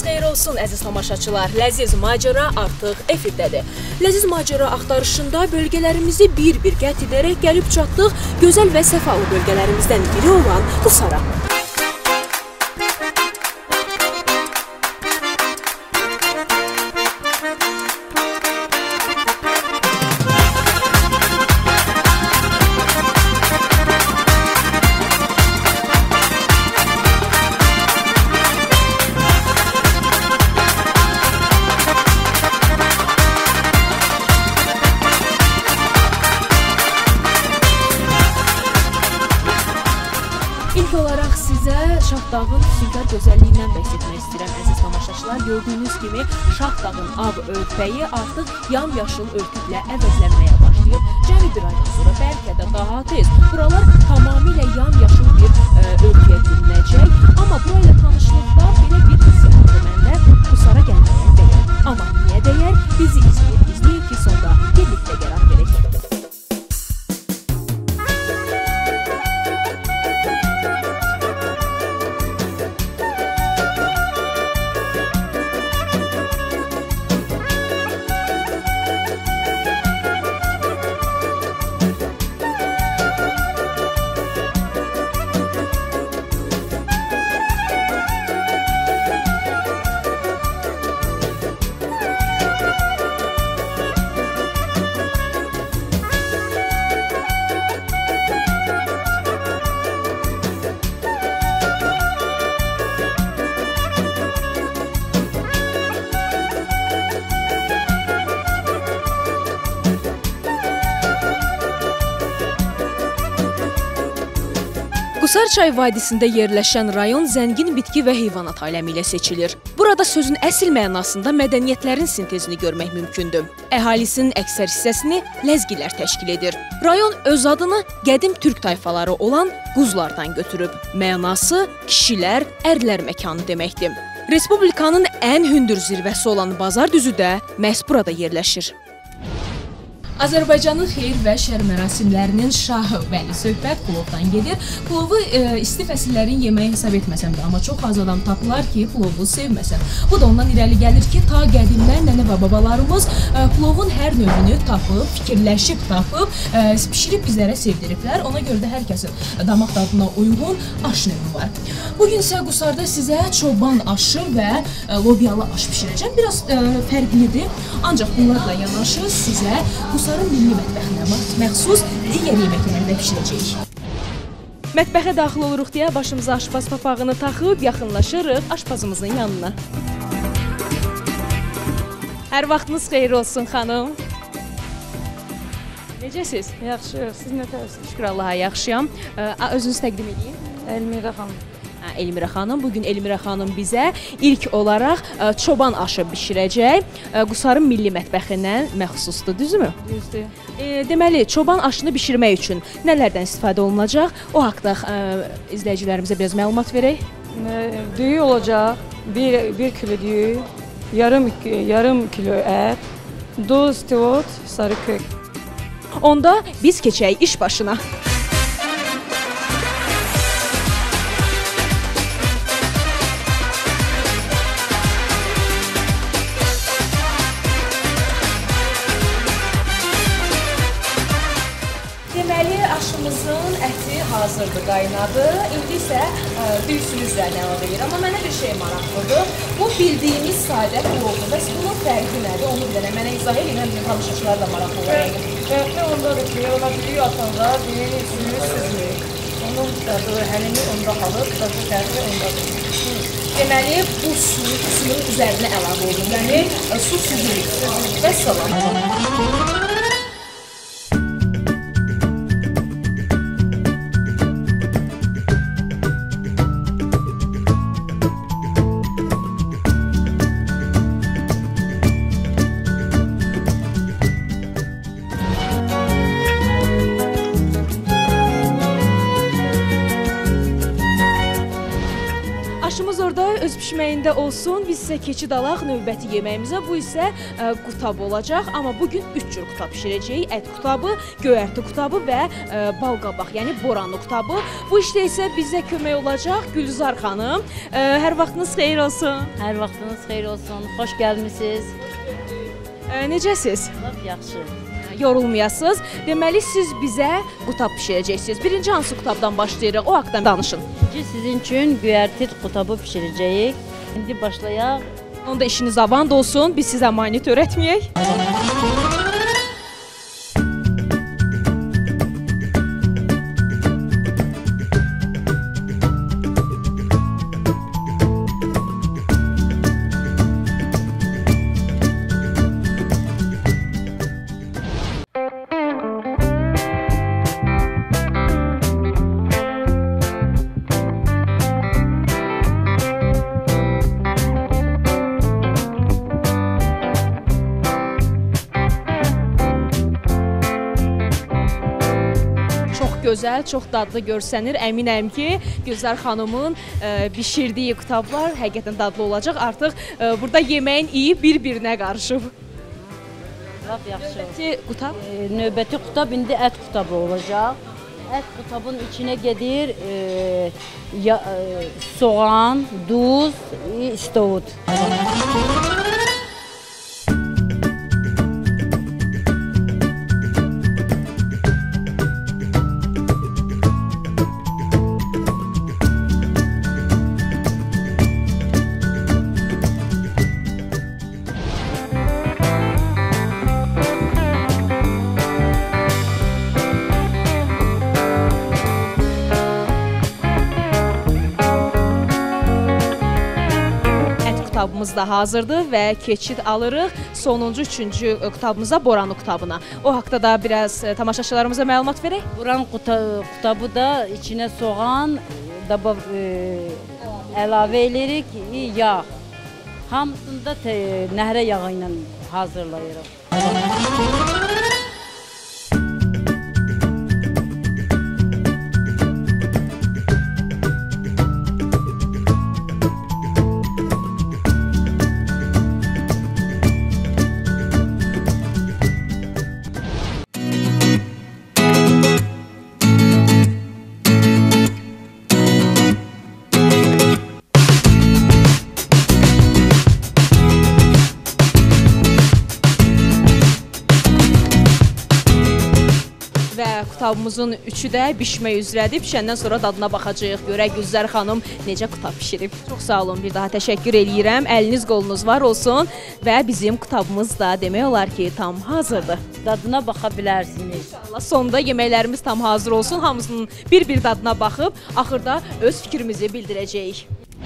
xeyir olsun əziz tamaşaçılar. Ləziz macəra artıq efirdədir. Ləziz macəra axtarışında bölgələrimizi bir-bir qət edərək gəlib çatdıq gözəl və səfalı bölgələrimizdən biri olan Qusara. İlk olaraq sizə Şahdağın füsunkar gözəlliyindən bəhs etmək istəyirəm əziz tamaşaçılar. Gördüyünüz kimi Şahdağın ağ örpəyi artıq yamyaşıl örtüklə əvəzlənməyə başlayıb. Cəmi bir aydan sonra bəlkə də daha tez buralar tamamilə yamyaşıl bir örtüyə bürünəcək. Amma burayla tanışlıqda belə bir hiss yaratdı məndə, Qusara gəlməyə dəyər. Amma niyə dəyər? Bizi izləyin ki, sonda birlikdə qərar verək. Qusar çay vadisində yerləşən rayon zəngin bitki və heyvanat aləmi ilə seçilir. Burada sözün əsl mənasında mədəniyyətlərin sintezini görmək mümkündür. Əhalisinin əksər hissəsini ləzgilər təşkil edir. Rayon öz adını qədim türk tayfaları olan Quzlardan götürüb. Mənası kişilər, ərlər məkanı deməkdir. Respublikanın ən hündür zirvəsi olan Bazar düzü də məhz burada yerləşir. Azərbaycanın xeyir və şər mərasimlərinin şahı Vəli söhbət plovdan gedir. Plovu isti fəsillərin yeməyi hesab etməsəm də, amma çox az adam tapılar ki, plovu sevməsəm. Bu da ondan irəli gəlir ki, ta qədimdən nənə və babalarımız plovun hər növünü tapıb, fikirləşib tapıb, pişirib bizlərə sevdiriblər. Ona görə də hər kəsin damaq dadına uyğun aş növü var. Bugün isə Qusarda sizə çoban aşı və lobyalı aş pişirəcəm. Biraz fərqlidir, ancaq bunlarla yanaşı sizə Qusarın milli mətbəxinə məxsus digər yeməkləri də pişirəcəyik. Mətbəxə daxil oluruq deyə başımıza aşpaz papağını taxıb yaxınlaşırıq aşpazımızın yanına. Hər vaxtınız xeyir olsun xanım. Necəsiz? Yaxşı, siz nətərsiniz? Şükür Allaha, yaxşıyam. Özünüzü təqdim edin. Elmira xanım. Elmira xanım, bugün Elmira xanım bizə ilk olaraq çoban aşı bişirəcək. Qusarın milli mətbəxindən məxsusdur, düzmü? Düzdür. Deməli, çoban aşını bişirmək üçün nələrdən istifadə olunacaq? O haqda izləyicilərimizə biraz məlumat verək. Düyü olacaq, 1 kilo düyü, yarım kilo ət, duz, tivot, sarı kök. Onda biz keçək iş başına. Deməli, aşımızın əti hazırdır, qaynadı. İndi isə düysünü üzərinə əlavə edir. Amma mənə bir şey maraqlıdır. Bu bildiyimiz sadə plovdur. Bəs bunun fərqi nədir? Onu bilənə mənə izah edin, həm bizim tamaşaçılar da maraqlı olur. Fərqli ondadır ki, ona düyü atanda düyünün üstünü süzmür. Onun həlimi onda qalır, dadı fərqli ondadır. Deməli, bu suyun üzərinə əlavə olunur. Yəni, su süzülür. Vəssalam. bişməyində olsun. Biz sizə keçid alaq növbəti yeməyimizə. Bu isə qutab olacaq. Amma bugün 3 cür qutab bişirəcəyik. Ət qutabı, göyərti qutabı və balqabaq, yəni boranlı qutabı. Bu işdə isə bizə kömək olacaq Gülzar xanım. Hər vaxtınız xeyir olsun. Hər vaxtınız xeyir olsun. Xoş gəlmisiniz. Necəsiz? Lap yaxşı. Yorulmayasınız. Deməli siz bizə qutab bişirəcəksiniz. Birinci hansı qutabdan başlayırıq? O haqqda danışın. Sizin üçün göyərti qutabı bişirəcəyik. İndi başlayaq. Onda işiniz avand olsun. Biz sizə əmanət öyrətməyək. Gözəl, çox dadlı görsənir. Əminəm ki, Gülzar xanımın bişirdiyi qutablar həqiqətən dadlı olacaq. Artıq burada yeməyin iyi bir-birinə qarışıb. Lap yaxşı. Növbəti qutab? Növbəti qutab indi ət qutabı olacaq. Ət qutabın içinə gedir soğan, duz, istovut. Qutabımız da hazırdır və keçid alırıq sonuncu, üçüncü qutabımıza, boranlı qutabına. O haqda da biraz tamaşaçılarımıza məlumat verək. Boran qutabı da içinə soğan, əlavə edirik, yağ. Hamısını da nəhrə yağı ilə hazırlayırıq. Qutabımızın üçü də bişmək üzrədir. Bişəndən sonra dadına baxacağıq. Görək Gülzar xanım necə qutab bişirib. Çox sağ olun. Bir daha təşəkkür eləyirəm. Əliniz, qolunuz var olsun və bizim qutabımız da demək olar ki, tam hazırdır. Dadına baxa bilərsiniz. İnşallah sonda yeməklərimiz tam hazır olsun. Hamısının bir-bir dadına baxıb axırda öz fikrimizi bildirəcəyik.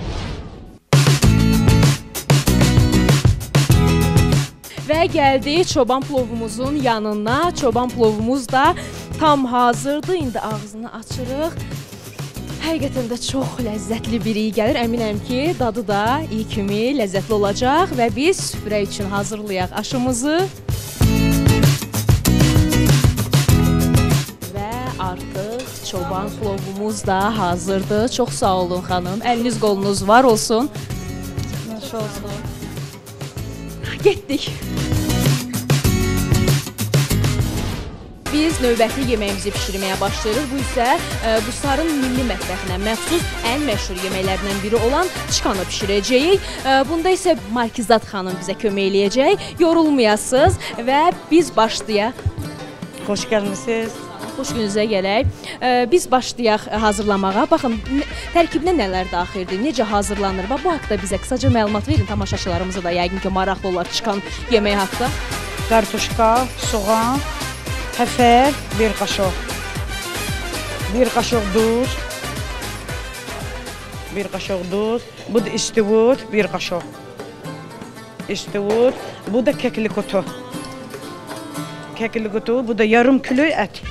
Və gəldik çoban plovumuzun yanına. Çoban plovumuz da tam hazırdır. İndi ağzını açırıq. Həqiqətən də çox ləzzətli bir iyi gəlir. Əminəm ki, dadı da iyi kimi ləzzətli olacaq və biz süfrə üçün hazırlayaq aşımızı. Və artıq çoban plovumuz da hazırdır. Çox sağ olun xanım. Əliniz, qolunuz var olsun. Yaxşı olsun. Getdik. Biz növbəti yeməyimizi bişirməyə başlayırıq. Bu isə Busarın milli mətbəxinə məxsus ən məşhur yeməklərdən biri olan çikanı bişirəcəyik. Bunda isə Markizat xanım bizə kömək eləyəcək. Yorulmayasınız və biz başlayaq. Xoş gəlmisiniz. Xoş gününüzə gələk. Biz başlayaq hazırlamağa. Baxın, tərkibinə nələr daxildir, necə hazırlanır və bu haqda bizə qısaca məlumat verin. Tamaşaçılarımıza da yəqin ki, maraqlı olar çikan yeməyi haqda. Kartuşka, soğan, həfər, bir qaşıq. Bir qaşıq duz. Bir qaşıq duz. Bu da istivut, bir qaşıq. İstivut. Bu da keklik otu. Keklik otu. Bu da yarım kilo ət.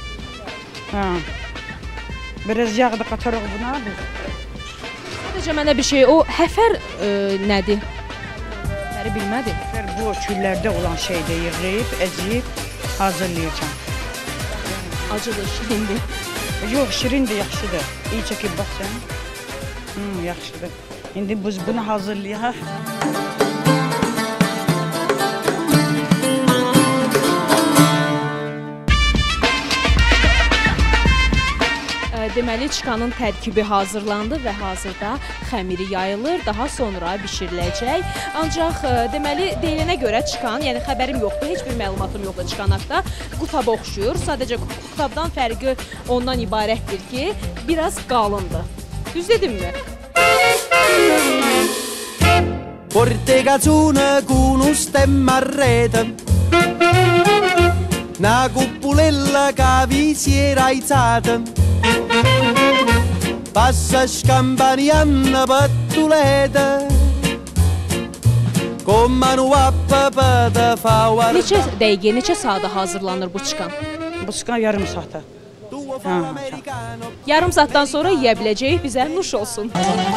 Biraz yağ da qatarıq buna. Sadəcə mənə bir şey, o həfər nədir? Həfəri bilmədim. Həfər bu küllərdə olan şeydə yığıb, əzib hazırlayacağım. Acıdır, şirindir. Yox, şirindir, yaxşıdır. İyi çəkib bax sən. Yaxşıdır. İndi biz bunu hazırlayaq. Deməli, çıkanın tərkibi hazırlandı və hazırda xəmiri yayılır, daha sonra bişiriləcək. Ancaq deməli, deyilənə görə çıkan, yəni xəbərim yoxdur, heç bir məlumatım yoxdur çıkan haqda, qutaba oxşuyur. Sadəcə qutabdan fərqi ondan ibarətdir ki, biraz qalındır. Düz dedimmi? Porte cazzone con un stemma a rete, una cupolella che vi si era alzata, passa scampanianna pattuleta, come una papa da fawar. Neçə dəqiqə, neçə saata hazırlanır bu çıkan? Bu çıkan yarım saata. Yarım saatdan sonra yeyə biləcəyik, bizə nuş olsun.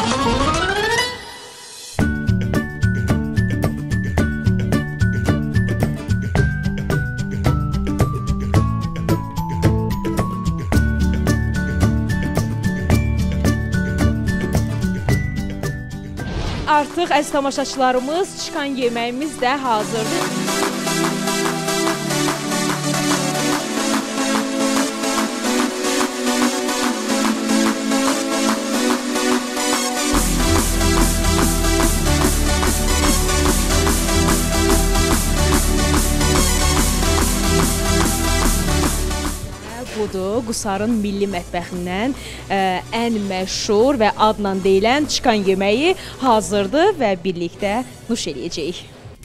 Artıq əziz tamaşaçılarımız, çıkan yeməyimiz də hazırdır. Budur, Qusarın milli mətbəxindən ən məşhur və adla deyilən çıkan yeməyi hazırdır və birlikdə nuş eləyəcəyik.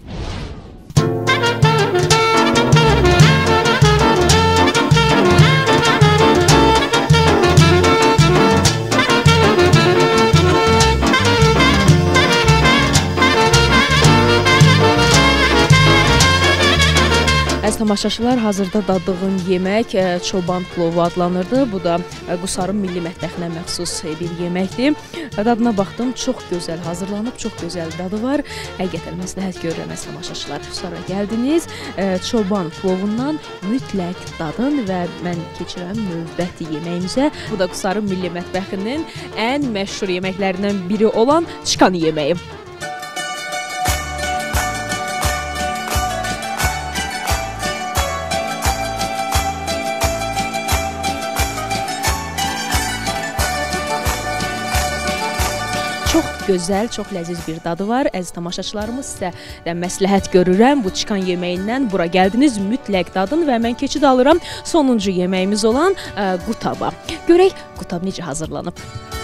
Əziz tamaşaçılar, hazırda dadığım yemək çoban plovu adlanırdı. Bu da Qusarın milli mətbəxinə məxsus bir yeməkdir. Dadına baxdım, çox gözəl hazırlanıb, çox gözəl dadı var. Həqiqətən məsləhət görürəm əziz tamaşaçılar. Sonra gəldiniz, çoban plovundan mütləq dadın və mən keçirəm növbəti yeməyimizə. Bu da Qusarın milli mətbəxinin ən məşhur yeməklərindən biri olan çıkan yeməyi. Çox gözəl, çox ləziz bir dadı var. Əziz tamaşaçılarımız, sizə də məsləhət görürəm. Bu çıkan yeməyindən bura gəldiniz, mütləq dadın və mən keçid alıram sonuncu yeməyimiz olan qutaba. Görək, qutab necə hazırlanıb?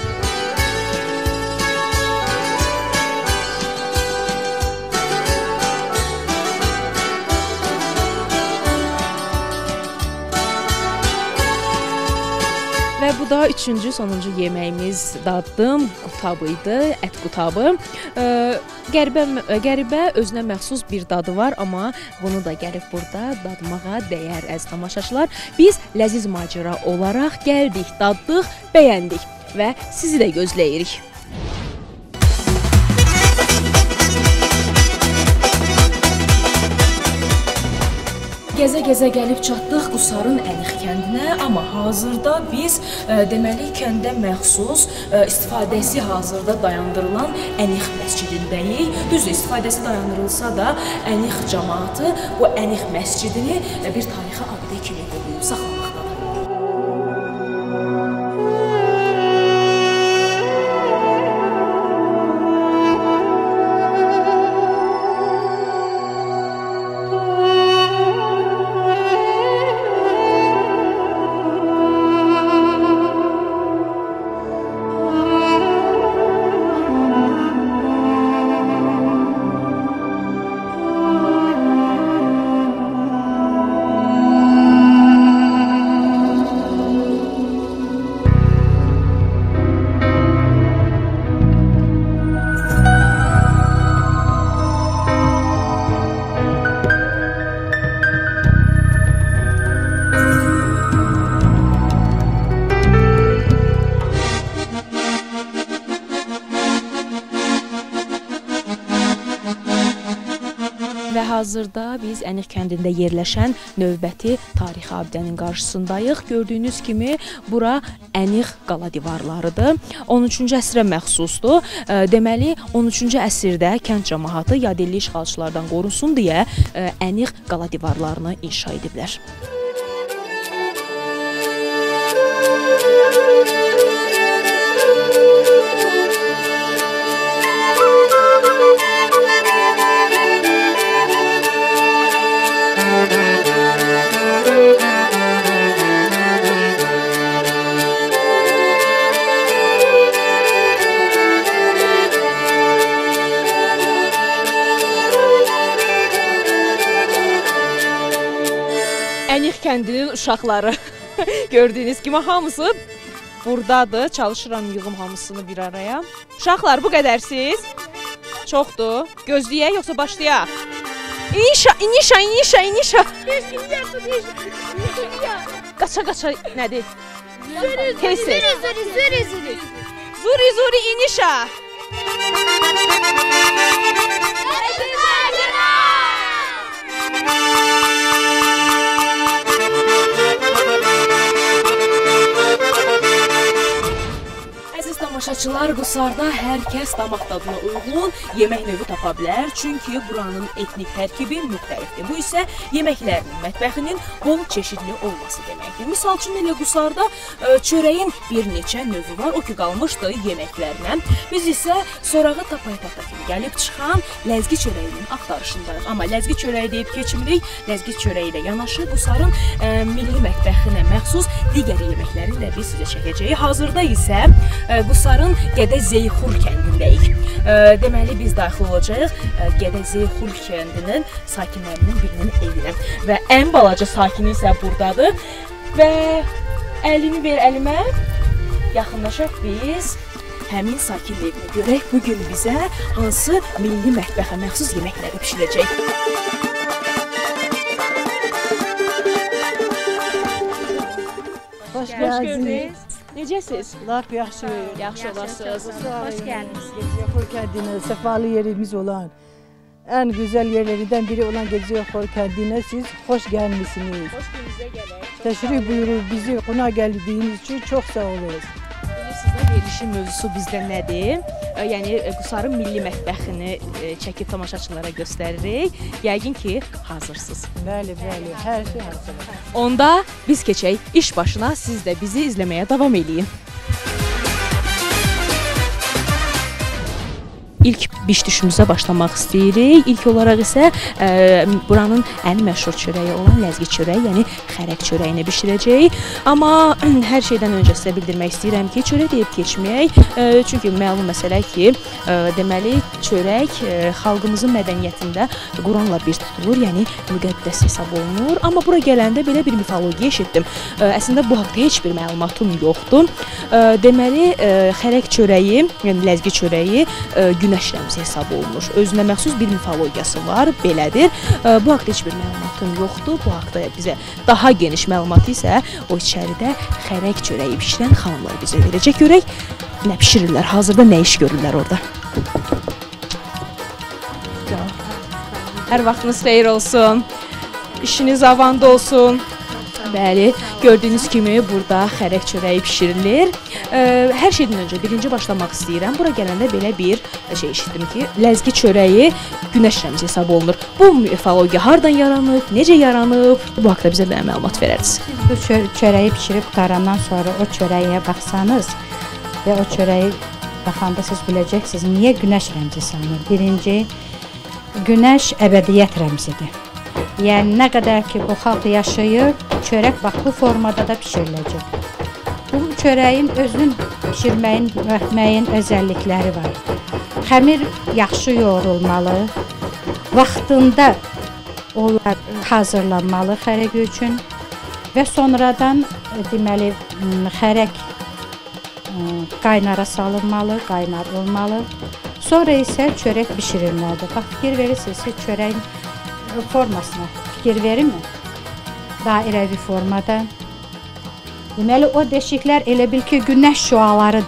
Və bu da üçüncü, sonuncu yeməyimiz daddım qutabı idi, ət qutabı. Qəribə, özünə məxsus bir dadı var, amma bunu da gəlib burada dadmağa dəyər əziz tamaşaçılar. Biz ləziz macəra olaraq gəldik, daddıq, bəyəndik və sizi də gözləyirik. Gəzə-gəzə gəlib çatdıq Qusarın Ənix kəndinə, amma hazırda biz deməli kəndə məxsus istifadəsi hazırda dayandırılan Ənix məscidindəyik. Düzdür, istifadəsi dayandırılsa da Ənix cəmaatı bu Ənix məscidini bir tarixi abidə kimi qoruyub saxlamaqdadır. Hal-hazırda biz Əniq kəndində yerləşən növbəti tarixi abidənin qarşısındayıq. Gördüyünüz kimi bura Əniq qala divarlarıdır. 13-cü əsrə məxsusdur. Deməli 13-cü əsrdə kənd cəmaatı yadelli işğalçılardan qorunsun deyə Əniq qala divarlarını inşa ediblər. Əniq kəndinin uşaqları gördüyünüz kimi hamısı buradadır. Çalışıram yığım hamısını bir araya. Uşaqlar bu qədərsiz? Çoxdur. Gözləyək yoxsa başlayaq? İnişa. Qaça nədir? Zuri inişa. Əziz tamaşaçılar, Qusarda hər kəs damaq tadına uyğun yemək növü tapa bilər. Çünki buranın etnik tərkibi müxtəlifdir. Bu isə yeməklərinin, mətbəxinin bol çeşidli olması deməkdir. Misal üçün elə Qusarda çörəyin bir neçə növü var. O ki qalmışdı yeməklərinə. Biz isə sorağı tapaya-tapaya kimi gəlib çıxan ləzgi çörəyinin axtarışındayıq. Amma ləzgi çörəyi deyib keçmirik. Ləzgi çörəyi ilə yanaşı Qusarın milli mətbəxinə məxsus digər yeməklərini də biz sizə çəkəcəyik. Hazırda isə Qusarın Gədə-Zeyxur kəndindəyik. Deməli biz daxil olacağıq Gədə-Zeyxur kəndinin sakinlərinin birinin evinə. Və ən balaca sakini isə buradadır. Və əlini ver əlimə. Yaxınlaşaq biz həmin sakinin evinə görək. Bugün bizə hansı milli mətbəxə məxsus yeməkləri pişirəcək. Hoş geldiniz. Necəsiz? Laf yaxşı. Yaxşı olasınız. Hoş geldiniz. Geceyaxur kəndinə, səfalı yerimiz olan, ən gözəl yerlerinden biri olan Geceyaxur kəndinə siz hoş gəlmişsiniz. Hoş gününüzə gələk. Təşrif buyurur, bizi qonaq gəldiyiniz için çok sağ olun. Sizə verilişin mövzusu bizdə nədir? Yəni Qusarın milli mətbəxini çəkib tamaşaçılara göstəririk. Yəqin ki, hazırsınız. Bəli, hər şey hazır. Onda biz keçək iş başına, siz də bizi izləməyə davam eləyin. İlk biş-düşümüzə başlamaq istəyirik. İlk olaraq isə buranın ən məşhur çörəyi olan ləzgi çörəyi, yəni xərək çörəyini bişirəcəyik. Amma hər şeydən öncə sizə bildirmək istəyirəm ki, çörək deyib keçməyək. Çünki məlum məsələ ki, deməli çörək xalqımızın mədəniyyətində Quranla bir tutulur, yəni müqəddəs hesab olunur. Amma bura gələndə belə bir mifologiya eşitdim. Əslində bu haqda heç bir məlumatım yoxdur. Deməli xərək çörəyi, yəni ləzgi çörəyi günəş rəmzi hesab olunur. Özünə məxsus bir mifologiyası var, belədir. Bu haqda heç bir məlumatım yoxdur. Bu haqda bizə daha geniş məlumatı isə o içəridə xərək çörəyi bişirən xanımlar bizə verəcək. Görək nə bişirirlər, hazırda nə iş görürlər orada. Hər vaxtınız xeyir olsun. İşiniz avanda olsun. Bəli, gördüyünüz kimi burada xərək çörəyi bişirilir. Hər şeydən öncə birinci başlamaq istəyirəm. Bura gələndə belə bir şey eşitdim ki, ləzgi çörəyi günəş rəmzi hesab olunur. Bu mifologiya hardan yaranıb, necə yaranıb? Bu haqda bizə də məlumat verərsiniz. Siz bu çörəyi pişirib qutarandan sonra o çörəyə baxsanız və o çörəyi baxanda siz biləcəksiniz, niyə günəş rəmzi sanılır? Birinci, günəş əbədiyyət rəmzidir. Yəni nə qədər ki bu xalq yaşayır, çörək bax bu formada da bişiriləcək. Bu çörəyin özünün pişirməyin müəyyən özəllikləri var. Xəmir yaxşı yoğrulmalı, vaxtında onlar hazırlanmalı xərək üçün və sonradan deməli xərək qaynara salınmalı, qaynar olmalı. Sonra isə çörək bişirilməlidir. Bax fikir verirsiniz ki, çörəyin formasına fikir verirmi? Dairəvi formada. Deməli o deşiklər elə bil ki günəş şüalarıdır.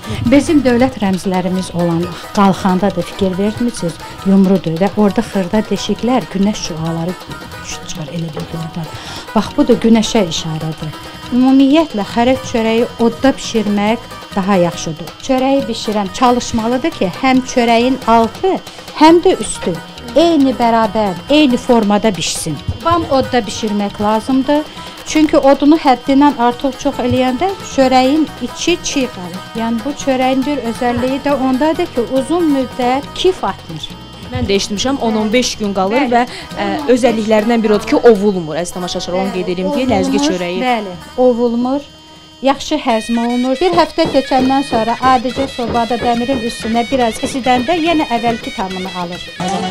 Bizim dövlət rəmzlərimiz olan qalxanda da fikir vermisiniz, yumrudur və orada xırda deşiklər, günəş şüaları çıxır elə bir oradan. Bax, bu da günəşə işarədir. Ümumiyyətlə, xərək çörəyi odda bişirmək daha yaxşıdır. Çörəyi bişirən çalışmalıdır ki, həm çörəyin altı, həm də üstü eyni bərabər, eyni formada bişsin. Bam odda bişirmək lazımdır. Çünki odunu həddindən artıq çox eləyəndə çörəyin içi çiğ qalır. Yəni bu çörəyin bir özəlliyi də ondadır ki, uzun müddət kif atmır. Mən də eşitmişəm 10-15 gün qalır və özəlliklərindən biri odur ki, ovulmur. Əziz tamaşaçılar, onu qeyd edim ki, ləzgi çörəyi. Bəli, ovulmur. Yaxşı həzm olunur. Bir həftə keçəndən sonra adicə sobada dəmirin üstünə biraz isidəndə yenə əvvəlki tamını alır.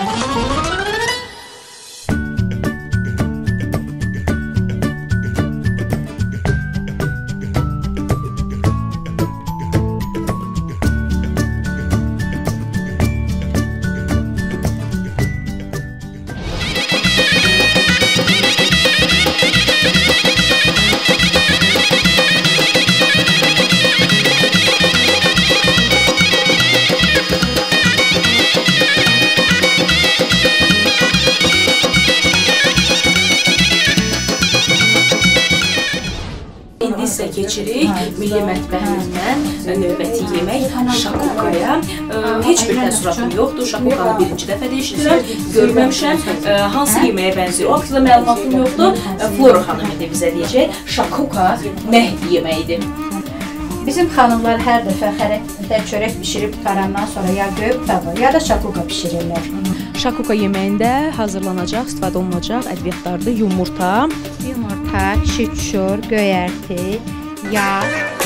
Keçirik milli mətbəximizdən növbəti yemək şakukaya. Heç bir təəssüratım yoxdur. Şakukanı birinci dəfə də eşidirəm, görməmişəm. Hansı yeməyə bənzəyir? O haqqında məlumatım yoxdur. Flora xanım indi bizə deyəcək, şakuka nə yeməyidir? Bizim xanımlar hər dəfə xərəkdə çörək bişirib qutarandan sonra ya göyüb tavı, ya da şakuka bişirirlər. Şakuka yeməyində hazırlanacaq, istifadə olunacaq ədviyyatlardır. Yumurta, şitşur, göyərti, yağ.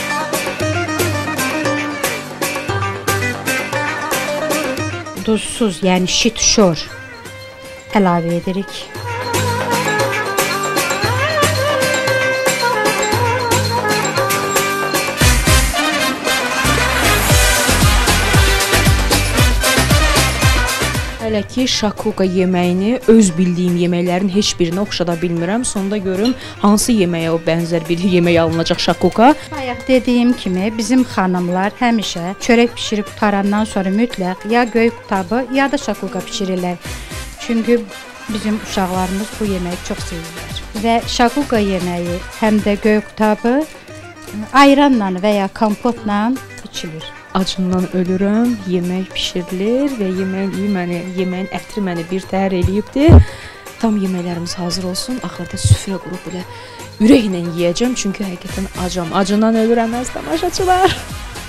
Duzsuz, yəni şitşur əlavə edirik. Hələ ki, şakuka yeməyini öz bildiyim yeməklərin heç birinə oxşada bilmirəm. Sonda görüm hansı yeməyə o bənzər bir yemək alınacaq şakuka. Bayaq dediyim kimi bizim xanımlar həmişə çörək bişirib qutarandan sonra mütləq ya göy qutabı, ya da şakuka bişirirlər. Çünki bizim uşaqlarımız bu yeməyi çox sevirlər. Və şakuka yeməyi həm də göy qutabı ayranla və ya kompotla içilir. Acından ölürəm, yemək bişirilir və yeməyin ətri məni bir təhər eləyibdir. Tam yeməklərimiz hazır olsun. Axırda süfrə qurub belə ürəklə yeyəcəm, çünki həqiqətən acam. Acından ölürəm əziz tamaşaçılar.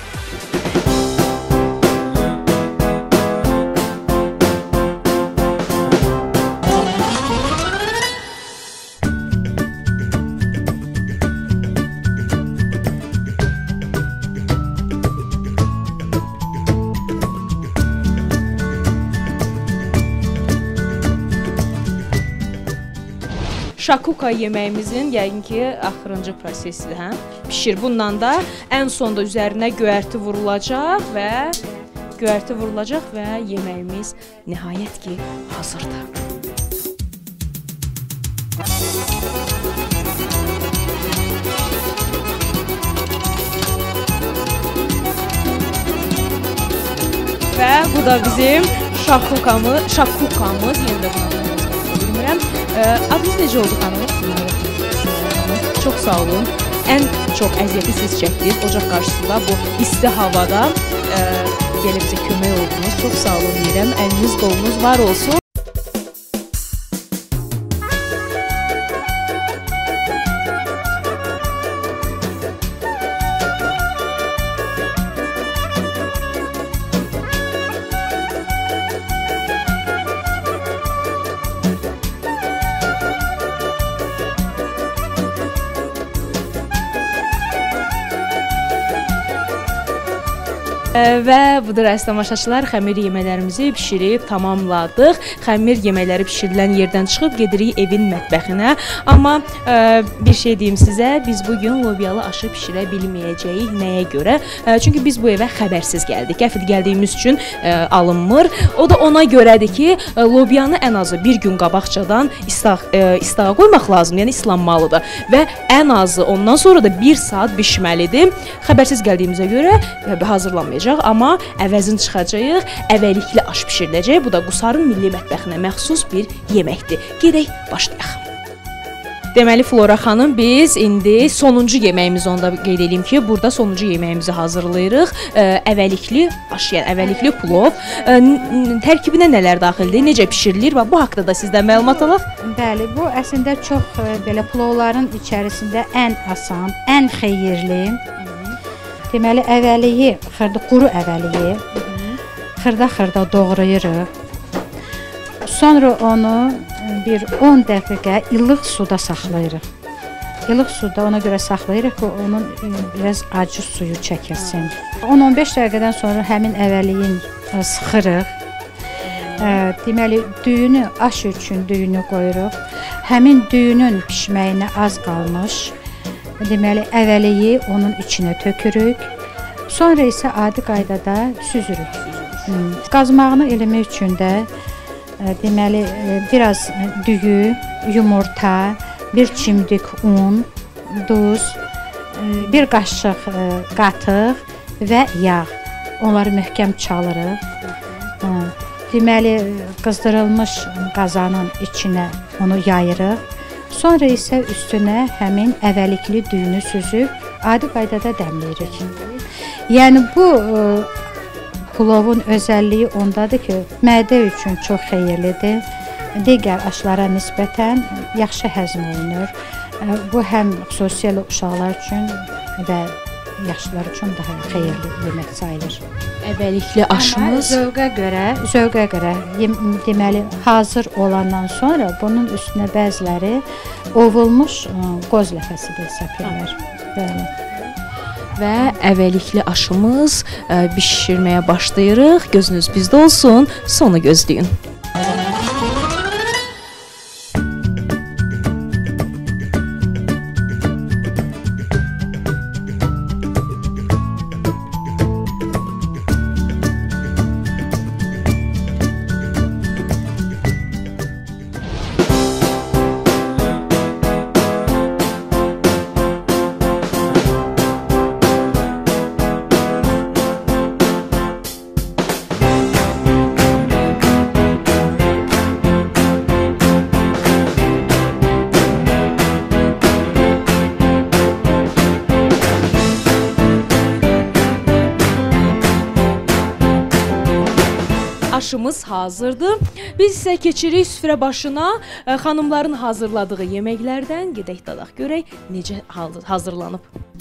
Şakuka yeməyimizin yəqin ki, axırıncı prosesidir, hə? Pişir. Bundan da ən sonda üzərinə göyərti vurulacaq və yeməyimiz nəhayət ki, hazırdır. Və bu da bizim şakukamız. Yenə də buna bilmirəm. Adınız necə oldu xanım? Çox sağ olun. Ən çox əziyyəti siz çəkdiniz. Ocaq qarşısında bu isti havada gəlib bizə kömək oldunuz. Çox sağ olun deyirəm. Əliniz qolunuz var olsun. Və budur əziz tamaşaçılar, xəmir yeməklərimizi bişirib tamamladıq. Xəmir yeməkləri bişirilən yerdən çıxıb gedirik evin mətbəxinə. Amma bir şey deyim sizə, biz bu gün lobyalı aşı bişirə bilməyəcəyik. Nəyə görə? Çünki biz bu evə xəbərsiz gəldik. Qəfil gəldiyimiz üçün alınmır. O da ona görədir ki, lobyanı ən azı bir gün qabaqcadan istağa qoymaq lazım, yəni islanmalıdır. Və ən azı ondan sonra da 1 saat bişməlidir. Xəbərsiz gəldiyimizə görə hazırlanmayacaq. Amma əvəzin çıxacağıq, əvvəlikli aş bişiriləcək. Bu da Qusarın milli mətbəxinə məxsus bir yeməkdir. Gedək, başlayaq. Deməli, Flora xanım, biz indi sonuncu yeməyimizi onda qeyd edeyim ki, burada sonuncu yeməyimizi hazırlayırıq. Əvvəlikli aş, yəni əvvəlikli plov. Tərkibinə nələr daxildir, necə bişirilir? Bu haqqda da sizdən məlumat alaq. Bəli, bu əslində çox belə plovların içərisində ən asan, ən xeyirli. Deməli, əvvəliyi, quru əvvəliyi xırda-xırda doğrayırıq. Sonra onu bir 10 dəqiqə ilıq suda saxlayırıq. İlıq suda ona görə saxlayırıq ki, onun biraz acı suyu çəkilsin. 10-15 dəqiqədən sonra həmin əvvəliyin sıxırıq. Deməli, düyünü, aş üçün düyünü qoyuruq. Həmin düyünün pişməyinə az qalmış. Deməli, əvvəliyi onun içinə tökürük. Sonra isə adi qaydada süzürük. Qazmağını eləmək üçün də deməli, biraz düyü, yumurta, bir çimdik un, duz, bir qaşıq qatıq və yağ. Onları möhkəm çalırıq. Deməli, qızdırılmış qazanın içinə onu yayırıq. Sonra isə üstünə həmin əvvəlikli düyünü süzüb, adi qaydada dəmləyirik. Yəni, bu plovun özəlliyi ondadır ki, mədə üçün çox xeyirlidir. Digər aşlara nisbətən yaxşı həzm olunur. Bu, həm xüsusilə uşaqlar üçün və yaşlılar üçün daha xeyirli yemək sayılır. Əvvəlikli aşımız zövqə görə, deməli, hazır olandan sonra bunun üstünə bəziləri ovulmuş qoz ləfəsi də səpirlər. Bəli. Və əvvəlikli aşımız bişirməyə başlayırıq. Gözünüz bizdə olsun, sonu gözləyin. Aşımız hazırdır. Biz isə keçirik süfrə başına. Xanımların hazırladığı yeməklərdən gedək dadaq, görək necə hazırlanıb.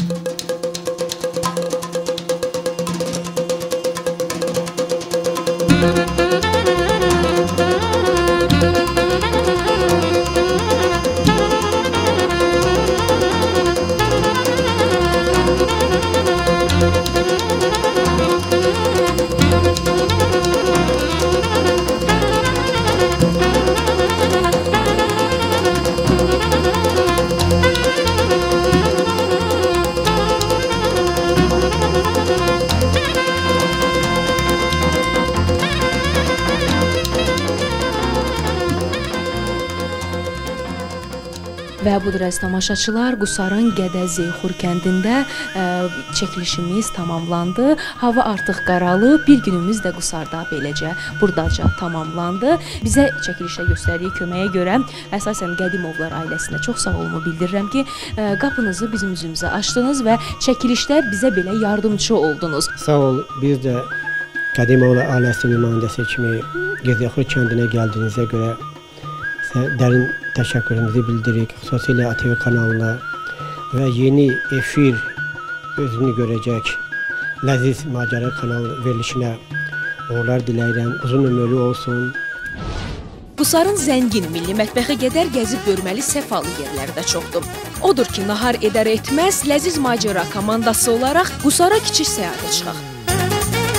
Və budur əziz tamaşaçılar, Qusarın Gədəzeyxur kəndində çəkilişimiz tamamlandı. Hava artıq qaralıb, bir günümüz də Qusarda beləcə buradaca tamamlandı. Bizə çəkilişdə göstərdiyi köməyə görə əsasən Qədimovlar ailəsinə çox sağ olunu bildirirəm ki, qapınızı bizim üzümüzə açdınız və çəkilişdə bizə belə yardımcı oldunuz. Sağ ol, biz də Qədimovlar ailəsinin nümayəndəsi kimi Gədəzeyxur kəndinə gəldiyinizə görə dərin təşəkkürümüzü bildiririk. Xüsusilə ATV kanalına və yeni efir özünü görəcək Ləziz Macəra kanal verilişinə uğurlar diləyirəm. Uzun ömürlü olsun. Qusarın zəngin milli mətbəxə qədər gəzib görməli səfalı yerləri də çoxdur. Odur ki, nahar edər etməz Ləziz Macəra komandası olaraq Qusara kiçik səyahətə çıxaq.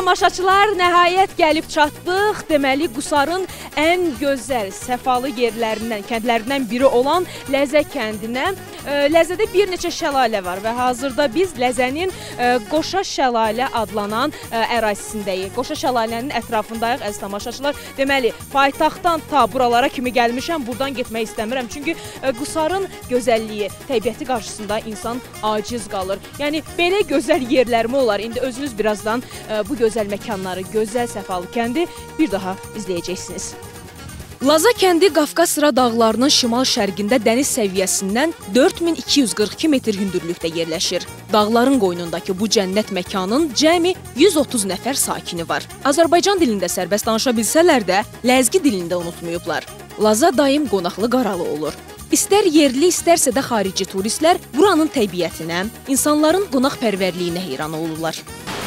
tamaşaçılar, nəhayət gəlib çatdıq. Deməli, Qusarın ən gözəl, səfalı yerlərindən, kəndlərindən biri olan Ləzə kəndinə. Ləzədə bir neçə şəlalə var və hazırda biz Ləzənin Qoşa şəlalə adlanan ərazisindəyik. Qoşa şəlalənin ətrafındayıq, əziz tamaşaçılar. Deməli, paytaxtdan ta buralara kimi gəlmişəm, buradan getmək istəmirəm. Çünki Qusarın gözəlliyi, təbiəti qarşısında insan aciz qalır. Yəni, belə gözəl yerlərmi olar? İndi özünüz birazdan bu gözəl məkanları, gözəl səfalı kəndi bir daha izləyəcəksiniz. Laza kəndi Qafqaz-Sıra dağlarının şimal-şərqində dəniz səviyyəsindən 4242 metr hündürlükdə yerləşir. Dağların qoynundakı bu cənnət məkanın cəmi 130 nəfər sakini var. Azərbaycan dilində sərbəst danışa bilsələr də, ləzgi dilində unutmayıblar. Laza daim qonaqlı qaralı olur. İstər yerli, istərsə də xarici turistlər buranın təbiətinə, insanların qonaqpərvərliyinə heyran olurlar.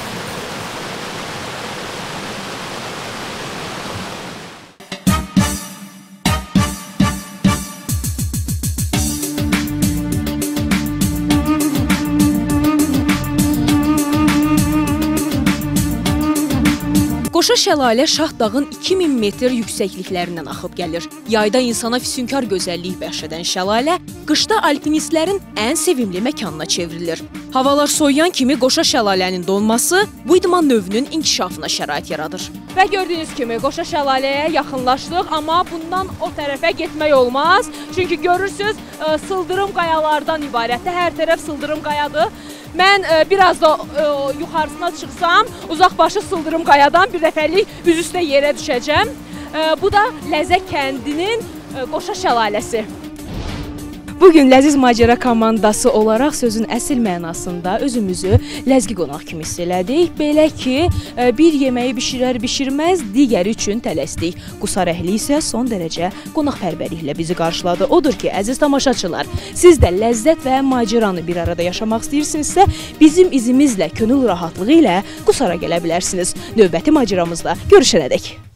Qoşa şəlalə Şah dağın 2000 metr yüksəkliklərindən axıb gəlir. Yayda insana füsunkar gözəllik bəxş edən şəlalə, qışda alpinistlərin ən sevimli məkanına çevrilir. Havalar soyuyan kimi Qoşa şəlalənin donması bu idman növünün inkişafına şərait yaradır. Və gördüyünüz kimi Qoşa şəlaləyə yaxınlaşdıq, amma bundan o tərəfə getmək olmaz. Çünki görürsünüz, sıldırım qayalardan ibarətdir, hər tərəf sıldırım qayadır. Mən biraz da yuxarısına çıxsam, uzaq başı sıldırım qayadan bir dəfəlik üzüstə yerə düşəcəm. Bu da Ləzə kəndinin Qoşa şəlaləsi. Bugün Ləziz Macəra komandası olaraq sözün əsl mənasında özümüzü ləzgi qonaq kimi hiss elədik. Belə ki, bir yeməyi bişirər-bişirməz digəri üçün tələsdik. Qusar əhli isə son dərəcə qonaqpərvərliklə bizi qarşıladı. Odur ki, əziz tamaşaçılar, siz də ləzzət və macəranı bir arada yaşamaq istəyirsinizsə, bizim izimizlə, könül rahatlığı ilə Qusara gələ bilərsiniz. Növbəti macəramızda görüşənədək.